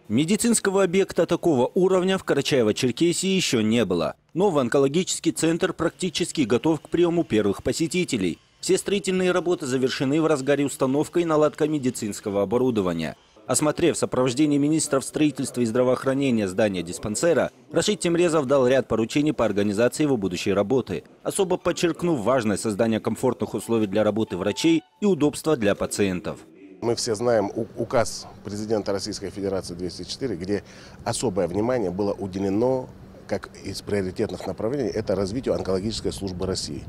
Медицинского объекта такого уровня в Карачаево-Черкесии еще не было. Новый онкологический центр практически готов к приему первых посетителей. Все строительные работы завершены в разгаре установкой и наладка медицинского оборудования. Осмотрев в сопровождении министров строительства и здравоохранения здания диспансера, Рашид Темрезов дал ряд поручений по организации его будущей работы, особо подчеркнув важность создания комфортных условий для работы врачей и удобства для пациентов. Мы все знаем указ президента Российской Федерации 204, где особое внимание было уделено, как из приоритетных направлений, это развитию онкологической службы России.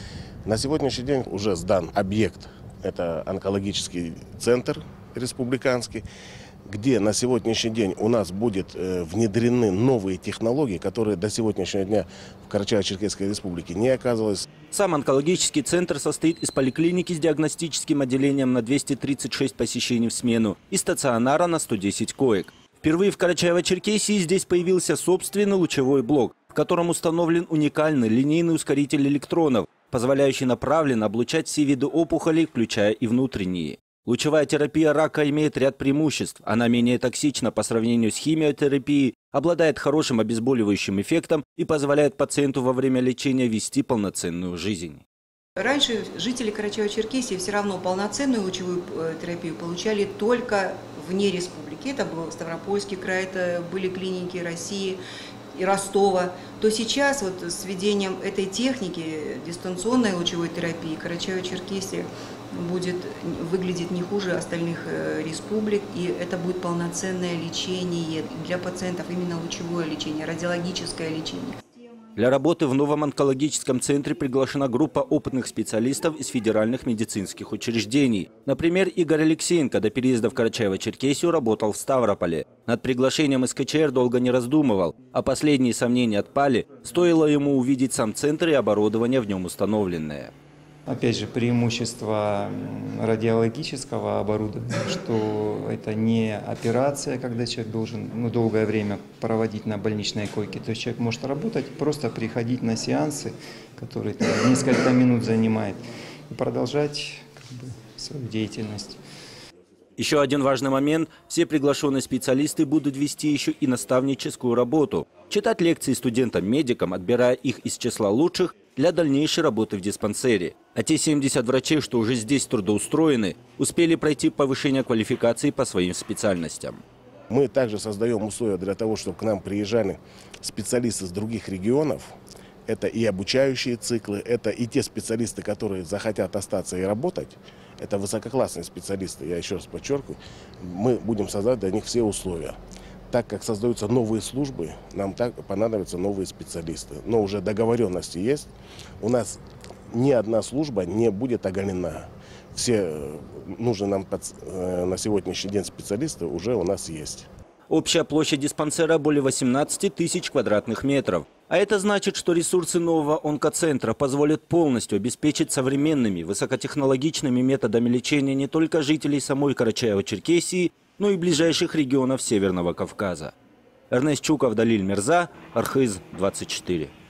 На сегодняшний день уже сдан объект, это онкологический центр республиканский, где на сегодняшний день у нас будут внедрены новые технологии, которые до сегодняшнего дня в Карачаево-Черкесской республике не оказывалось. Сам онкологический центр состоит из поликлиники с диагностическим отделением на 236 посещений в смену и стационара на 110 коек. Впервые в Карачаево-Черкесии здесь появился собственный лучевой блок, в котором установлен уникальный линейный ускоритель электронов, позволяющий направленно облучать все виды опухолей, включая и внутренние. Лучевая терапия рака имеет ряд преимуществ. Она менее токсична по сравнению с химиотерапией, обладает хорошим обезболивающим эффектом и позволяет пациенту во время лечения вести полноценную жизнь. Раньше жители Карачаево-Черкесии все равно полноценную лучевую терапию получали только вне республики. Это был Ставропольский край, это были клиники России и Ростова. То сейчас вот с введением этой техники дистанционной лучевой терапии Карачаево-Черкесия будет выглядеть не хуже остальных республик, и это будет полноценное лечение для пациентов, именно лучевое лечение, радиологическое лечение. Для работы в новом онкологическом центре приглашена группа опытных специалистов из федеральных медицинских учреждений. Например, Игорь Алексеенко до переезда в Карачаево-Черкесию работал в Ставрополе. Над приглашением из КЧР долго не раздумывал, а последние сомнения отпали, стоило ему увидеть сам центр и оборудование в нем установленное. Опять же, преимущество радиологического оборудования, что это не операция, когда человек должен долгое время проводить на больничной койке. То есть человек может работать, просто приходить на сеансы, которые несколько минут занимают, и продолжать свою деятельность. Еще один важный момент – все приглашенные специалисты будут вести еще и наставническую работу, читать лекции студентам-медикам, отбирая их из числа лучших для дальнейшей работы в диспансере. А те 70 врачей, что уже здесь трудоустроены, успели пройти повышение квалификации по своим специальностям. Мы также создаем условия для того, чтобы к нам приезжали специалисты с других регионов. Это и обучающие циклы, это и те специалисты, которые захотят остаться и работать. Это высококлассные специалисты, я еще раз подчеркиваю. Мы будем создать для них все условия. Так как создаются новые службы, нам понадобятся новые специалисты. Но уже договоренности есть. У нас ни одна служба не будет оголена. Все нужные нам на сегодняшний день специалисты уже у нас есть. Общая площадь диспансера более 18 тысяч квадратных метров. А это значит, что ресурсы нового онкоцентра позволят полностью обеспечить современными, высокотехнологичными методами лечения не только жителей самой Карачаево-Черкесии, но и ближайших регионов Северного Кавказа. Эрнест Чуков, Далиль Мирза, Архыз, 24.